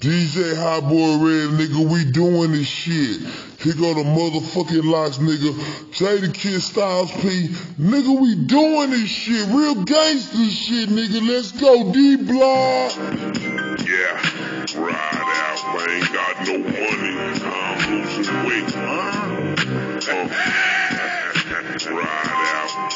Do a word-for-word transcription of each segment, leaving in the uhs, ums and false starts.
D J Hot Boy Red, nigga, we doing this shit. Here go the motherfucking locks, nigga. Jadakiss Styles P, nigga, we doing this shit. Real gangster shit, nigga. Let's go, D-Block. Yeah, ride out, I ain't got no money. I'm losing weight, huh? Uh, ride out,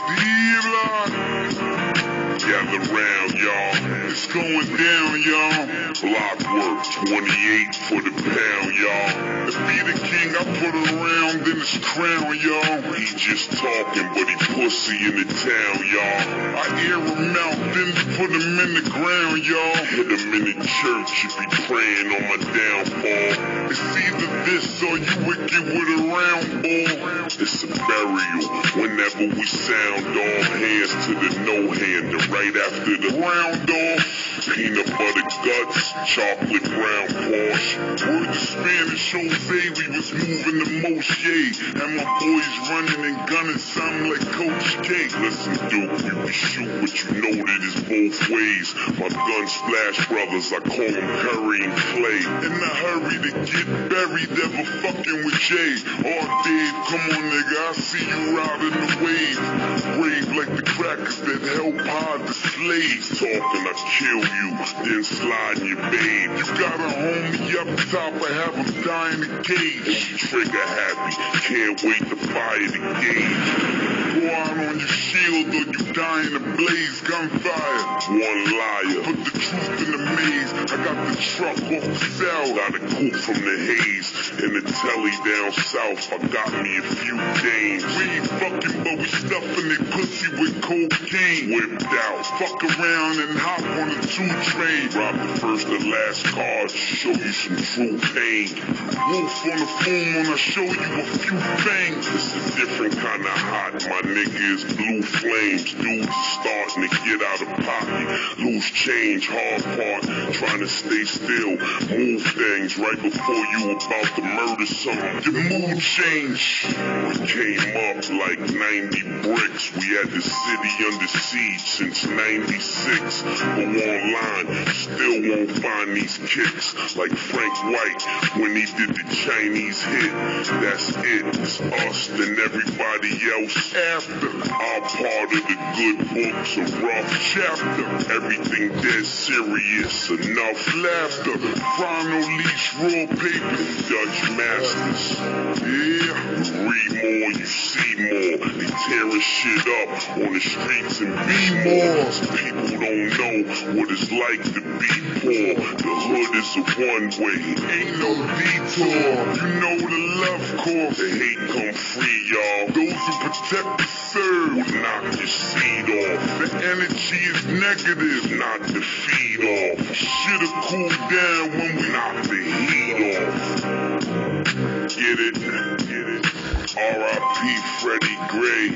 D-Block. Gather round, y'all. It's going down, y'all. Block work, twenty-eight for the pound, y'all. To be the king, I put around in his crown, y'all. He just talking, but he pussy in the town, y'all. I air him out, then put him in the ground, y'all. Hit him in the church if he praying on my downfall. It's either this or you wicked with a round ball. It's a burial whenever we sound off. Hands to the no-hander right after the round off. Peanut butter guts, chocolate brown Porsche. Word to Spanish Jose, we was moving the most, yeah. And my boys running and gunning something like Coach K. Listen, Duke, we can shoot, but you know that it's both ways. My gun splash brothers, I call them Curry and Clay. In a hurry to get buried, ever fucking with Jay. Oh, Dave, come on, nigga, I see you riding the wave. Brave like the crackers that help hide the slaves. Talking, I kill you, then slide in your babe. You got a homie up top, I have him die in the cage. Trigger happy, can't wait to fire the gauge. Go out on your shield or you die in a blaze. Gunfire, one liar, put the truth in the maze. I got the truck off the cell, got a coupe from the haze. In the telly down south, I got me a few dames. We ain't fucking, but we stuffing their pussy with cocaine. Whipped out, fuck around and hop on a two train. Rob the first and last card, show you some true pain. Wolf on the phone when I show you a few things. It's a different kind of hot, my nigga is blue flames. Dudes starting to get out of pocket. Loose change, hard part, trying to stay still. Move things right before you about to murder something. Your mood change. We came up like ninety bricks. We had the city under siege since ninety-six. But online, still won't find these kicks. Like Frank White when he did the Chinese hit. That's it. It's us then everybody else after. Our part of the good book's a rough chapter. Everything dead serious. Enough laughter. Chrono leash, raw paper, Dutch masters. Yeah, you read more, you see more. They tearing shit up on the streets and be more. People don't know what it's like to be poor. The hood is a one-way, ain't no detour. You know the love course, the hate come free, y'all. Those who protect the serve will knock your seed off. The energy is negative, not the feed off. Shit'll cool down when we knock the heat off. Get it? Get it? R I P Freddie Gray.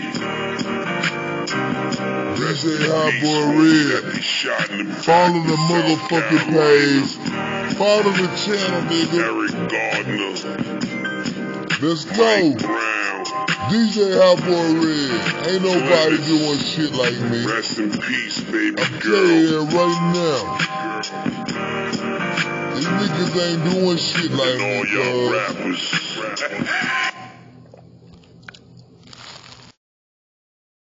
D J Hot Boy Red. Follow the motherfucking page. Follow the channel, nigga. Eric Gardner. Let's go. Brown. D J Hot Boy Red. Ain't nobody doing shit like me. Rest in peace, baby I'm girl. telling you right now. These niggas ain't doing shit like And all me, y'all cuz. rappers.